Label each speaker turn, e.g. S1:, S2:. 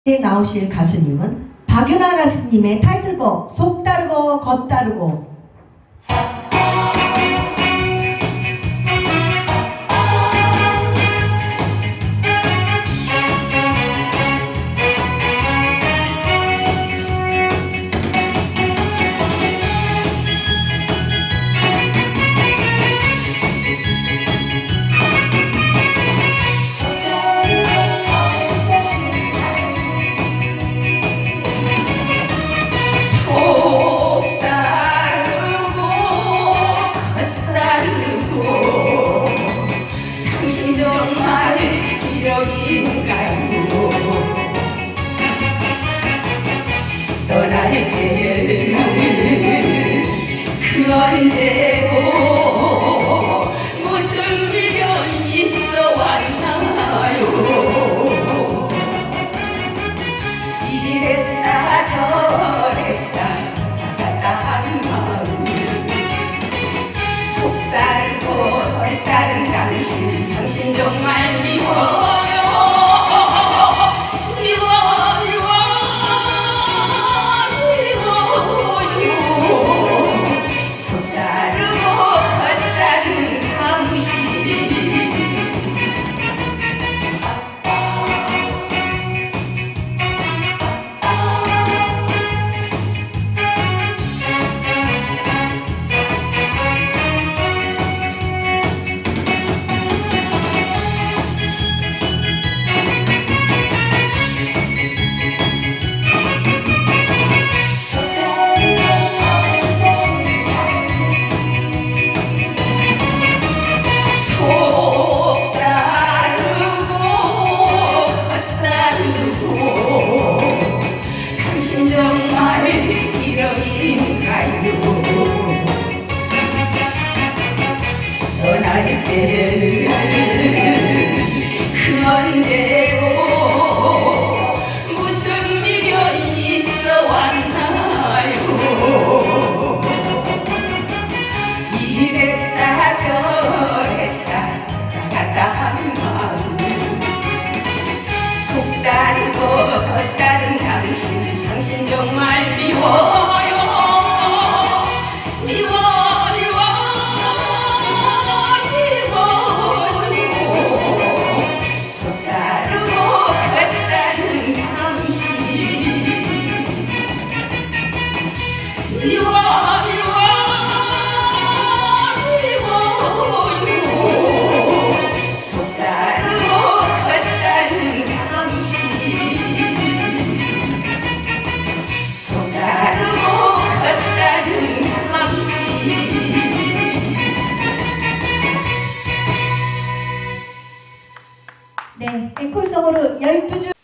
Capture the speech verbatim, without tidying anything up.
S1: 나오실 가수님은 박윤아 가수님의 타이틀곡 속 따르고 겉 따르고.
S2: 떠날 때는 그 언제고 무슨 미련 있어 왔나요. 이랬다 저랬다 따뜻한 마음 속 따르고 따른 당신 당신 정말 미워요. 정말 이러인가요. 떠날 때는 그 언제고 무슨 미련 있어 왔나요. 이랬다 저랬다 따뜻한 마음 속 따르고 겉 따른 당신 당신 정말 미워요. 미워 미워 미워요. 속 따르고 겉 따른 당신 미워 미워 미워요. 속 따르고 겉 따른
S1: 네, 앵콜송으로 열두 줄